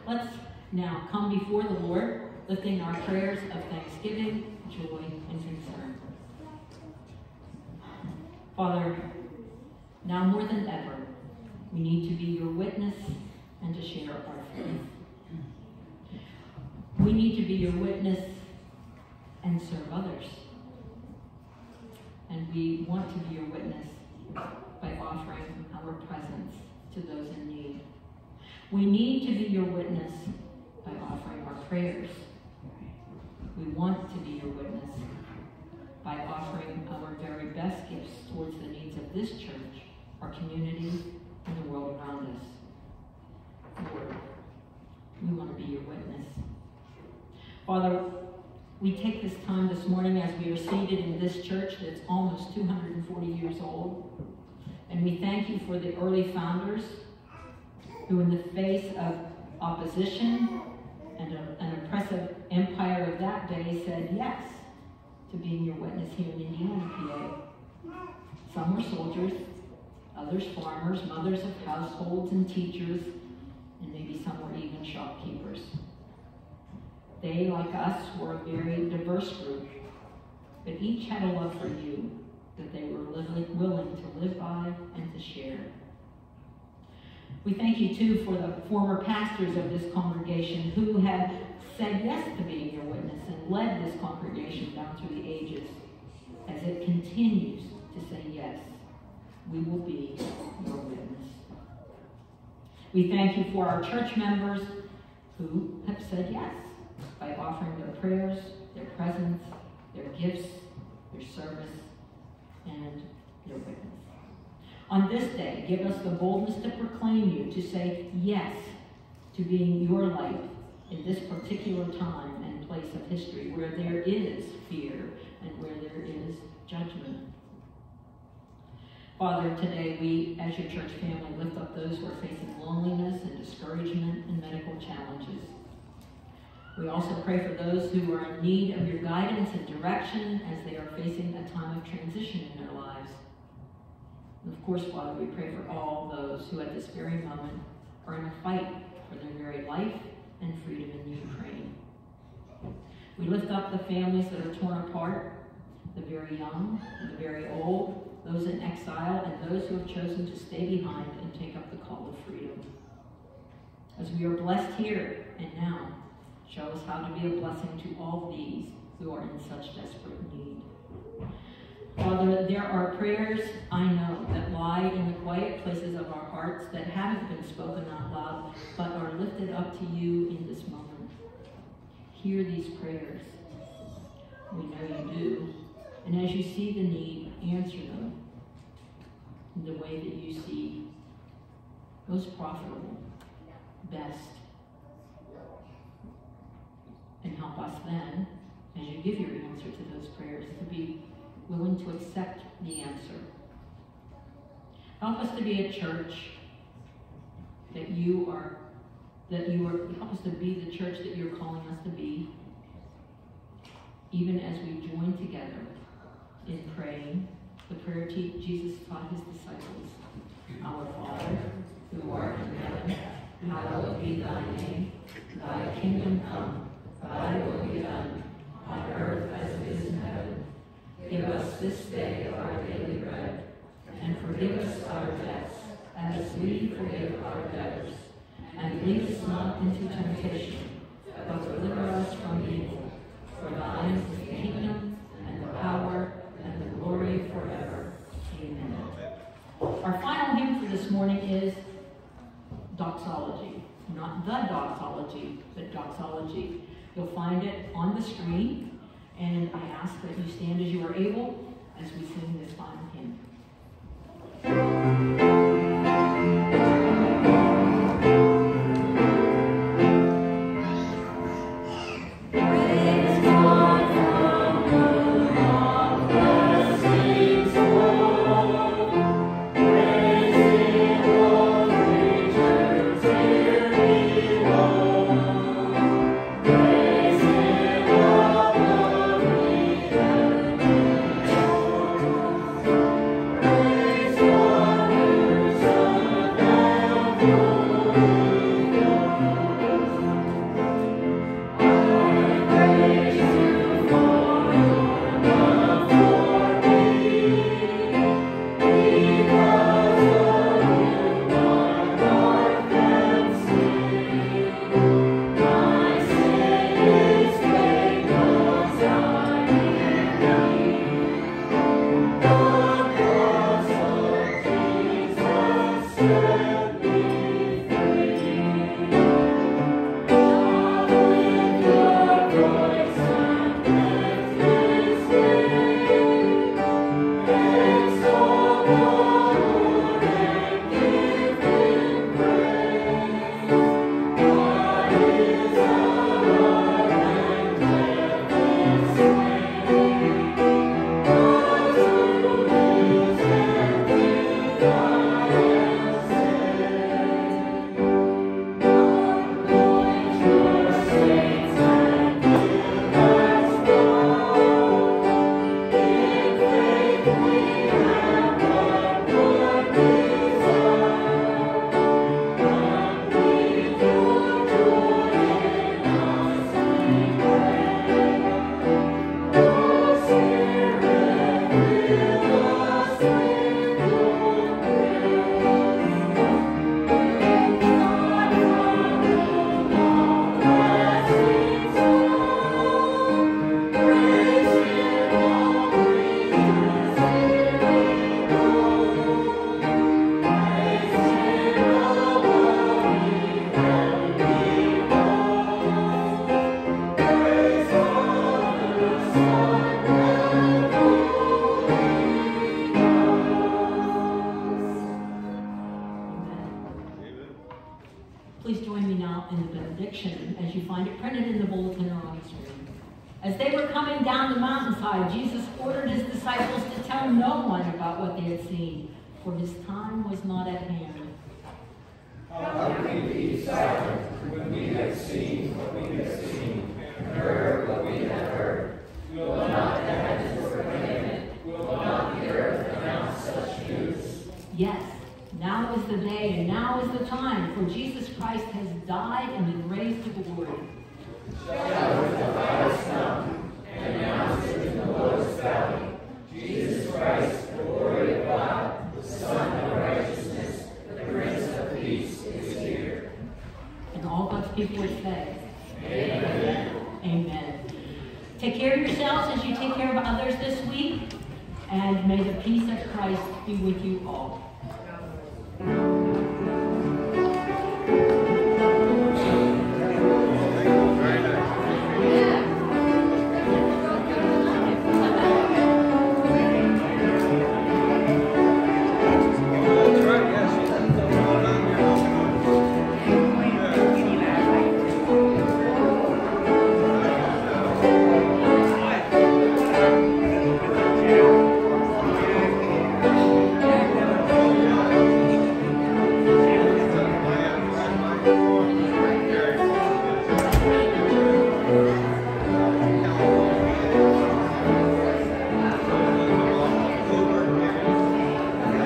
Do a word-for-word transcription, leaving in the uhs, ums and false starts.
Let's now come before the Lord, lifting our prayers of thanksgiving, joy, and concern. Father, now more than ever, we need to be your witness and to share our faith. We need to be your witness and serve others. And we want to be your witness by offering our presence to those in need. We need to be your witness by offering our prayers. We want to be your witness by offering our very best gifts towards the needs of this church, our community, and the world around us. Lord, we want to be your witness. Father, we take this time this morning as we are seated in this church that's almost two hundred forty years old, and we thank you for the early founders who, in the face of opposition and a, an oppressive empire of that day, said yes to being your witness here in Indiana, P A. Some were soldiers, others farmers, mothers of households and teachers, and maybe some were even shopkeepers. They, like us, were a very diverse group, but each had a love for you that they were willing to live by and to share. We thank you, too, for the former pastors of this congregation who have said yes to being your witness and led this congregation down through the ages. As it continues to say yes, we will be your witness. We thank you for our church members who have said yes by offering their prayers, their presence, their gifts, their service, and their witness. On this day, give us the boldness to proclaim you, to say yes to being your light in this particular time and place of history where there is fear and where there is judgment. Father, today we, as your church family, lift up those who are facing loneliness and discouragement and medical challenges. We also pray for those who are in need of your guidance and direction as they are facing a time of transition in their lives. And of course, Father, we pray for all those who at this very moment are in a fight for their very life and freedom in Ukraine. We lift up the families that are torn apart, the very young, the very old, those in exile, and those who have chosen to stay behind and take up the call of freedom. As we are blessed here and now, show us how to be a blessing to all these who are in such desperate need. Father, there are prayers, I know, that lie in the quiet places of our hearts that haven't been spoken out loud, but are lifted up to you in this moment. Hear these prayers. We know you do. And as you see the need, answer them in the way that you see most profitable, best. And help us then, as you give your answer to those prayers, to be willing to accept the answer. Help us to be a church that you are, that you are, help us to be the church that you're calling us to be, even as we join together in praying the prayer Jesus taught his disciples. Our Father, who art in heaven, hallowed be thy name. Thy kingdom come, thy will be done, on earth as it is in heaven. Give us this day our daily bread, and forgive us our debts, as we forgive our debtors. And lead us not into temptation, but deliver us from evil. For thine is the kingdom, and the power, and the glory forever. Amen. Our final hymn for this morning is Doxology. Not the doxology, but doxology. You'll find it on the screen, and I ask that you stand as you are able as we sing this final hymn. Praise Please join me now in the benediction as you find it printed in the bulletin or on the screen. As they were coming down the mountainside, Jesus ordered his disciples to tell no one about what they had seen, for his time was not at hand. How can we be silent when we have seen what we have seen, and heard what we have heard? Will not the heavens proclaim it? Will not the earth announce such news? Yes, now is the day, and now is the time, for Jesus Christ has died and been raised to glory. Shadow of the highest mountain, and mountains in the lowest valley. Jesus Christ, the glory of God, the Son of righteousness, the Prince of Peace, is here. And all God's people would say, Amen. Amen. Take care of yourselves as you take care of others this week, and may the peace of Christ be with you all.